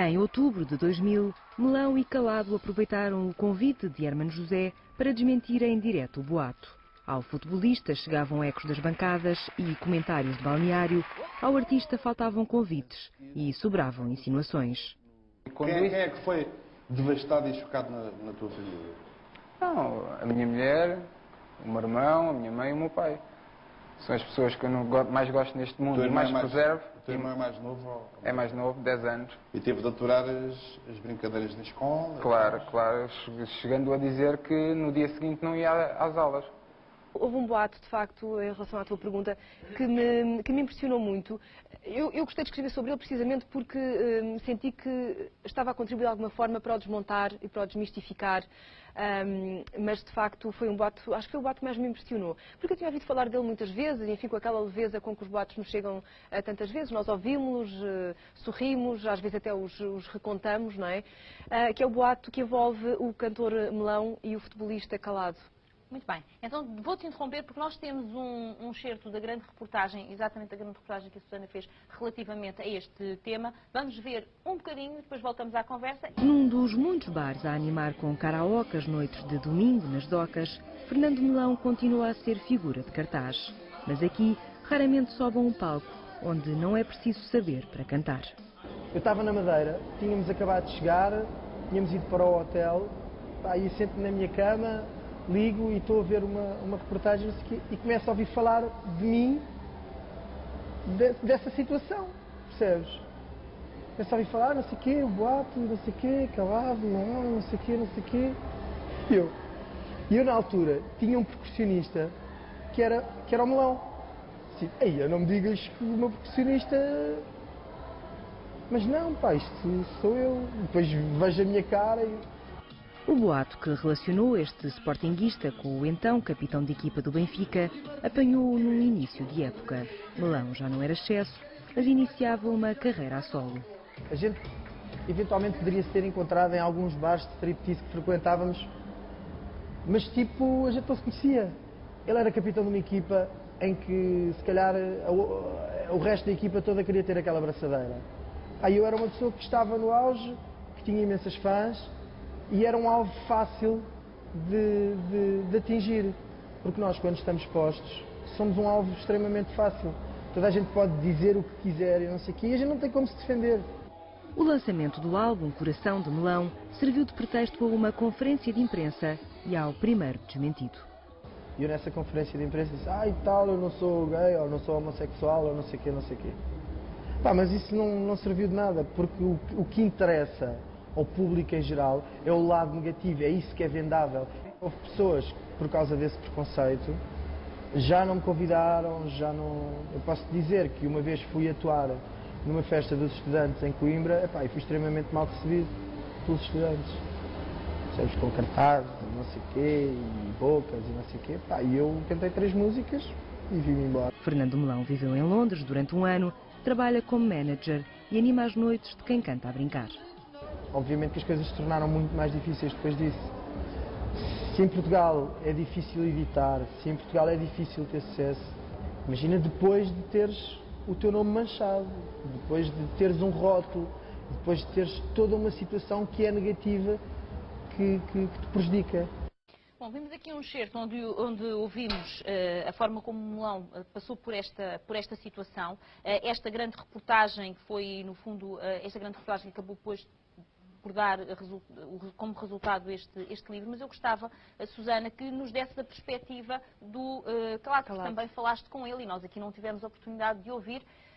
Em outubro de 2000, Melão e Calado aproveitaram o convite de Hermano José para desmentir em direto o boato. Ao futebolista chegavam ecos das bancadas e comentários de balneário, ao artista faltavam convites e sobravam insinuações. Quem é que foi devastado e chocado na tua família? Não, a minha mulher, o meu irmão, a minha mãe e o meu pai. São as pessoas que eu mais gosto neste mundo e mais preservo. O teu irmão é mais novo? É mais novo, 10 anos. E teve de aturar as brincadeiras na escola? Claro, chegando a dizer que no dia seguinte não ia às aulas. Houve um boato, de facto, em relação à tua pergunta, que me impressionou muito. Eu gostei de escrever sobre ele precisamente porque senti que estava a contribuir de alguma forma para o desmontar e para o desmistificar. Mas, de facto, foi um boato, acho que foi o boato que mais me impressionou. Porque eu tinha ouvido falar dele muitas vezes, enfim, com aquela leveza com que os boatos nos chegam tantas vezes. Nós ouvimos-los, sorrimos, às vezes até os recontamos, não é? Que é o boato que envolve o cantor Melão e o futebolista Calado. Muito bem. Então vou-te interromper porque nós temos um excerto da grande reportagem, exatamente da grande reportagem que a Susana fez relativamente a este tema. Vamos ver um bocadinho e depois voltamos à conversa. Num dos muitos bares a animar com karaoke as noites de domingo nas docas, Fernando Melão continua a ser figura de cartaz. Mas aqui raramente sobe a um palco onde não é preciso saber para cantar. Eu estava na Madeira, tínhamos acabado de chegar, tínhamos ido para o hotel, aí sento na minha cama, ligo e estou a ver uma reportagem e começo a ouvir falar de mim, dessa situação, percebes? Começo a ouvir falar, não sei o quê, o boato, não sei o quê, Calado, não sei o quê, não sei o quê. E eu na altura tinha um percussionista que era o Melão. Assim, ei, não me digas que o meu percussionista... Mas não, pá, isto sou eu. Depois vejo a minha cara e... O boato que relacionou este sportinguista com o então capitão de equipa do Benfica apanhou-o num início de época. Melão já não era excesso, mas iniciava uma carreira a solo. A gente eventualmente poderia se ter encontrado em alguns bares de striptease que frequentávamos, mas tipo, a gente não se conhecia. Ele era capitão de uma equipa em que se calhar o resto da equipa toda queria ter aquela abraçadeira. Aí eu era uma pessoa que estava no auge, que tinha imensas fãs, e era um alvo fácil de atingir, porque nós, quando estamos postos, somos um alvo extremamente fácil. Toda a gente pode dizer o que quiser e não sei o quê, e a gente não tem como se defender. O lançamento do álbum Coração de Melão serviu de pretexto a uma conferência de imprensa e ao primeiro desmentido. E eu nessa conferência de imprensa disse, e tal, eu não sou gay, ou não sou homossexual, ou não sei o quê, não sei o quê. Pá, mas isso não serviu de nada, porque o que interessa ao público em geral é o lado negativo, é isso que é vendável. Houve pessoas que, por causa desse preconceito, já não me convidaram, já não... Eu posso dizer que uma vez fui atuar numa festa dos estudantes em Coimbra, e fui extremamente mal recebido pelos estudantes. Sabes, com cartazes, não sei o quê, e bocas e não sei o quê. E eu cantei 3 músicas e vim-me embora. Fernando Melão viveu em Londres durante um ano, trabalha como manager e anima as noites de quem canta a brincar. Obviamente que as coisas se tornaram muito mais difíceis depois disso. Se em Portugal é difícil editar, se em Portugal é difícil ter sucesso, imagina depois de teres o teu nome manchado, depois de teres um rótulo, depois de teres toda uma situação que é negativa, que te prejudica. Bom, vimos aqui um excerto onde ouvimos a forma como o Melão passou por esta situação. Esta grande reportagem foi, no fundo, esta grande reportagem que acabou depois por dar como resultado este livro, mas eu gostava, Susana, que nos desse a perspectiva do Calado, que também falaste com ele e nós aqui não tivemos a oportunidade de ouvir.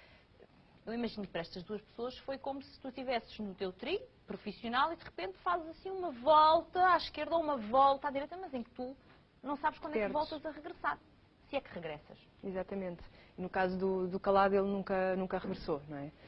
Eu imagino que para estas duas pessoas foi como se tu estivesses no teu trilho profissional e de repente fazes assim uma volta à esquerda ou uma volta à direita, mas em que tu não sabes quando é que voltas a regressar, se é que regressas. Exatamente. E no caso do Calado, ele nunca regressou, não é?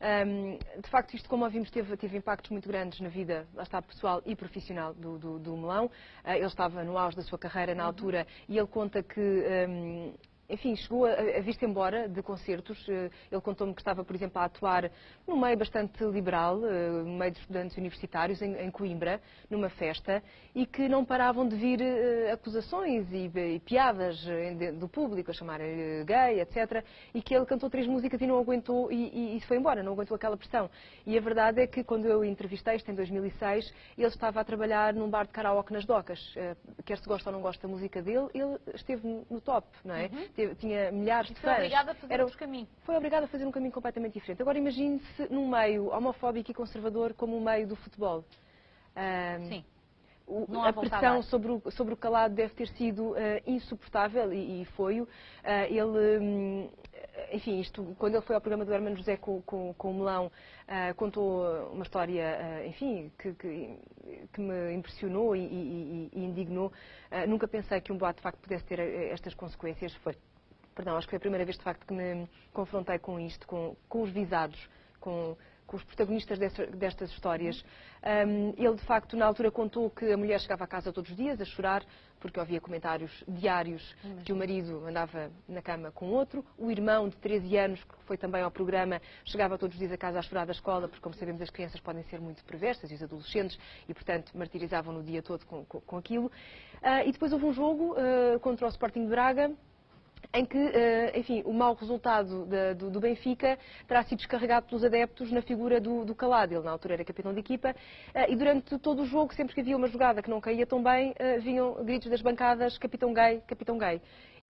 De facto, isto, como ouvimos, teve impactos muito grandes na vida, lá está, pessoal e profissional do Melão. Ele estava no auge da sua carreira na altura e ele conta que enfim, chegou a vir-se embora de concertos. Ele contou-me que estava, por exemplo, a atuar num meio bastante liberal, no meio de estudantes universitários, em Coimbra, numa festa, e que não paravam de vir acusações e piadas do público, a chamar-lhe gay, etc. E que ele cantou 3 músicas e não aguentou e se foi embora, não aguentou aquela pressão. E a verdade é que, quando eu o entrevistei, isto em 2006, ele estava a trabalhar num bar de karaoke nas Docas. Quer se gosta ou não gosta da música dele, ele esteve no top, não é? Tinha milhares de fãs. Foi obrigado a fazer outro caminho. Foi obrigado a fazer um caminho completamente diferente. Agora imagine-se num meio homofóbico e conservador como o meio do futebol. Sim. A pressão sobre o Calado deve ter sido insuportável e foi-o. Ele, enfim, quando ele foi ao programa do Hermano José com o Melão, contou uma história, enfim, que me impressionou e indignou. Nunca pensei que um boato de facto pudesse ter estas consequências. Acho que foi a primeira vez de facto que me confrontei com isto, com os visados, com os protagonistas destas histórias. Ele, de facto, na altura contou que a mulher chegava a casa todos os dias a chorar, porque ouvia comentários diários que o marido andava na cama com outro. O irmão, de 13 anos, que foi também ao programa, chegava todos os dias a casa a chorar da escola, porque, como sabemos, as crianças podem ser muito perversas, e os adolescentes, e, portanto, martirizavam no dia todo com aquilo. E depois houve um jogo contra o Sporting de Braga, em que, enfim, o mau resultado do Benfica terá sido descarregado pelos adeptos na figura do Calado. Ele, na altura, era capitão de equipa, e durante todo o jogo, sempre que havia uma jogada que não caía tão bem, vinham gritos das bancadas: capitão gay, capitão gay.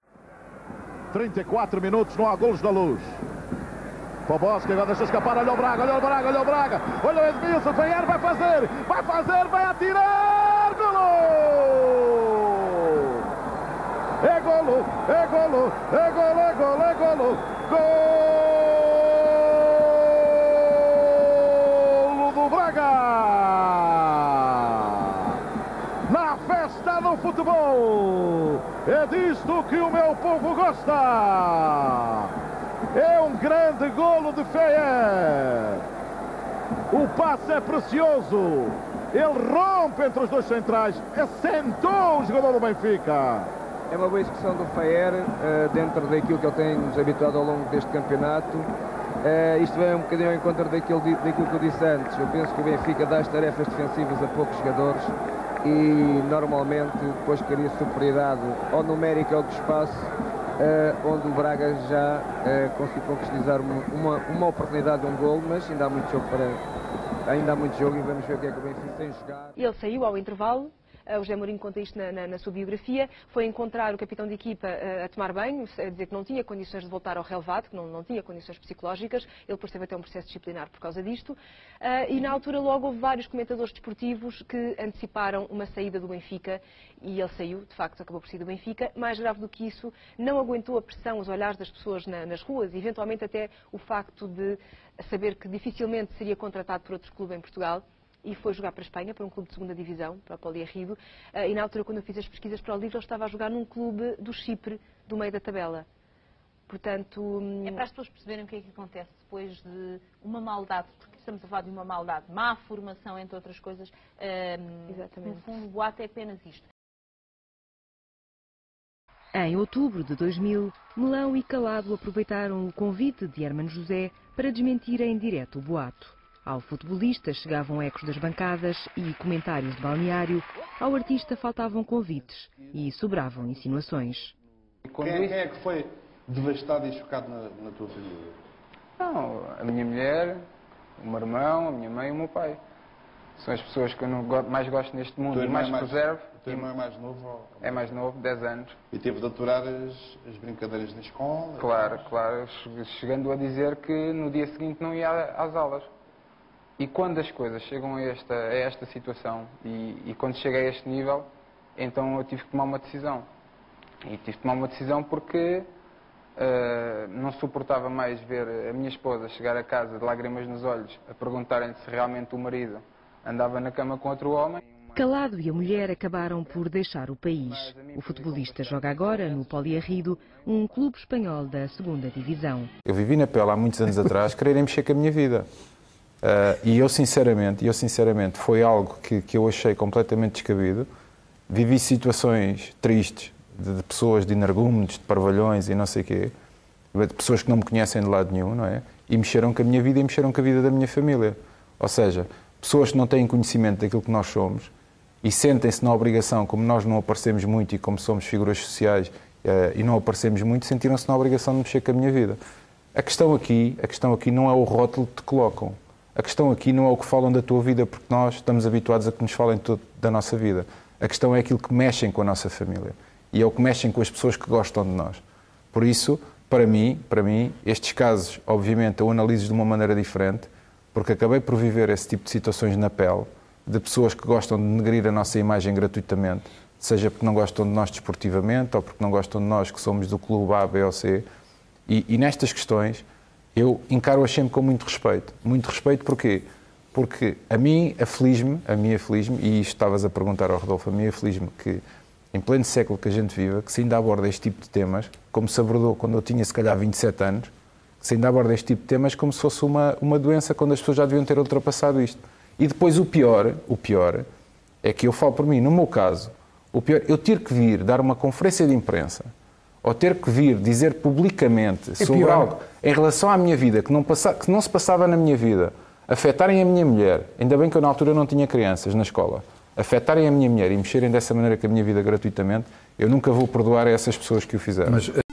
34 minutos, não há golos da Luz. Poboski agora deixa escapar, olha o Braga, olha o Braga, olha o Braga, olha o Edmilson, vai fazer, vai atirar, golo! É golo, é golo, é golo, é golo, é golo, golo do Braga! Na festa do futebol, é disto que o meu povo gosta! É um grande golo de Feyer! O passe é precioso! Ele rompe entre os dois centrais, assentou o jogador do Benfica! É uma boa execução do Feyer, dentro daquilo que ele tem nos habituado ao longo deste campeonato. Isto vem um bocadinho ao encontro daquilo que eu disse antes. Eu penso que o Benfica dá as tarefas defensivas a poucos jogadores e normalmente depois cria superioridade ou numérica ou de espaço, onde o Braga já conseguiu concretizar uma oportunidade de um golo, mas ainda há muito jogo e vamos ver o que é que o Benfica tem jogado. Ele saiu ao intervalo. O José Mourinho conta isto na sua biografia. Foi encontrar o capitão de equipa a tomar banho, a dizer que não tinha condições de voltar ao relevado, que não tinha condições psicológicas. Ele depois teve até um processo disciplinar por causa disto. E na altura logo houve vários comentadores desportivos que anteciparam uma saída do Benfica e ele saiu, de facto acabou por sair do Benfica. Mais grave do que isso, não aguentou a pressão, os olhares das pessoas nas ruas, e eventualmente até o facto de saber que dificilmente seria contratado por outro clube em Portugal. E foi jogar para a Espanha, para um clube de segunda divisão, para o Poliarrido. E na altura, quando eu fiz as pesquisas para o livro, ele estava a jogar num clube do Chipre, do meio da tabela. Portanto... É para as pessoas perceberem o que é que acontece depois de uma maldade, porque estamos a falar de uma maldade, má formação, entre outras coisas. Exatamente. No fundo, o boato é apenas isto. Em outubro de 2000, Melão e Calado aproveitaram o convite de Hermano José para desmentir em direto o boato. Ao futebolista chegavam ecos das bancadas e comentários de balneário, ao artista faltavam convites e sobravam insinuações. Quem é que foi devastado e chocado na tua família? Não, a minha mulher, o meu irmão, a minha mãe e o meu pai. São as pessoas que eu mais gosto neste mundo e mais preservo. O teu irmão é mais novo? É mais novo, 10 anos. E teve de aturar as brincadeiras na escola? Claro, chegando a dizer que no dia seguinte não ia às aulas. E quando as coisas chegam a esta situação e quando chega a este nível, então eu tive que tomar uma decisão. E tive que tomar uma decisão porque não suportava mais ver a minha esposa chegar a casa de lágrimas nos olhos a perguntarem se realmente o marido andava na cama com outro homem. Calado e a mulher acabaram por deixar o país. O futebolista joga agora no Poliarrido, um clube espanhol da segunda divisão. Eu vivi na pele há muitos anos atrás, quererem mexer com a minha vida. E eu sinceramente, foi algo que eu achei completamente descabido. Vivi situações tristes de pessoas, de energúmenos, de parvalhões e não sei o quê, de pessoas que não me conhecem de lado nenhum, não é? E mexeram com a minha vida e mexeram com a vida da minha família. Ou seja, pessoas que não têm conhecimento daquilo que nós somos e sentem-se na obrigação, como nós não aparecemos muito e como somos figuras sociais e não aparecemos muito, sentiram-se na obrigação de mexer com a minha vida. A questão aqui não é o rótulo que te colocam. A questão aqui não é o que falam da tua vida, porque nós estamos habituados a que nos falem tudo da nossa vida. A questão é aquilo que mexem com a nossa família. E é o que mexem com as pessoas que gostam de nós. Por isso, para mim, estes casos, obviamente, eu analiso de uma maneira diferente, porque acabei por viver esse tipo de situações na pele, de pessoas que gostam de denegrir a nossa imagem gratuitamente, seja porque não gostam de nós desportivamente ou porque não gostam de nós que somos do clube A, B ou C. E nestas questões, eu encaro-as sempre com muito respeito. Muito respeito porquê? Porque a mim aflige-me, e isto estavas a perguntar ao Rodolfo, a mim aflige-me que, em pleno século que a gente vive, que se ainda aborda este tipo de temas, como se abordou quando eu tinha, se calhar, 27 anos, que se ainda aborda este tipo de temas como se fosse uma doença, quando as pessoas já deviam ter ultrapassado isto. E depois o pior é que eu falo por mim, no meu caso, o pior, eu ter que vir dar uma conferência de imprensa, ou ter que vir dizer publicamente sobre algo em relação à minha vida, que não se passava na minha vida, afetarem a minha mulher, ainda bem que eu na altura não tinha crianças na escola, afetarem a minha mulher e mexerem dessa maneira com a minha vida gratuitamente, eu nunca vou perdoar a essas pessoas que o fizeram.